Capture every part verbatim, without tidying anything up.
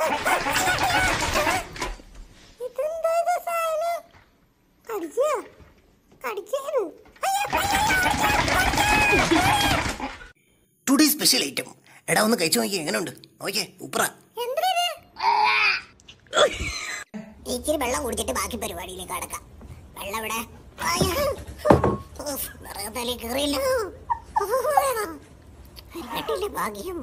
Today special item. എടാ ഒന്ന് കഴിച്ചു നോക്കിയേ, എങ്ങനെയുണ്ട്? ഓക്കെ ഉപ്ര. ഇച്ചിരി വെള്ളം കുടിച്ചിട്ട് ബാക്കി പരിപാടിയിലേക്ക് കടക്കാം. വെള്ളം ഇവിടെ തലേ കയറിയില്ല. ഭാഗ്യം.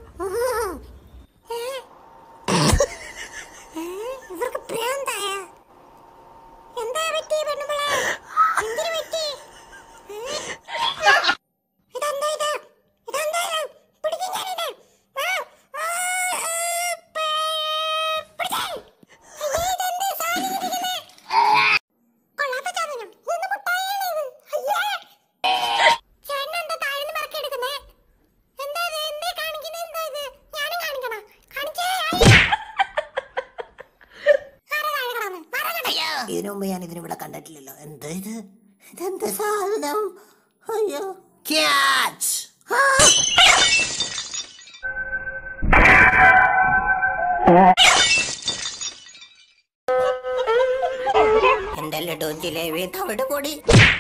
ഇവർക്ക് പ്രാന്തായ എന്താ പറ്റി പെണ്ണുമ്പളെ? എന്തിനു പറ്റി? ഇതെന്താ ഇത്? ഇതെന്താ ഇത്? പിടിക്കാൻ ഞാനിത്. ഇതിനു മുമ്പ് ഞാൻ ഇതിനിവിടെ കണ്ടിട്ടില്ലല്ലോ. എന്താ ഇത്? ഇതെന്താ സാധനം? അയ്യോ, ക്യാച്ച്. എന്റെ ലഡു ജിലേബി തവിട് പൊടി.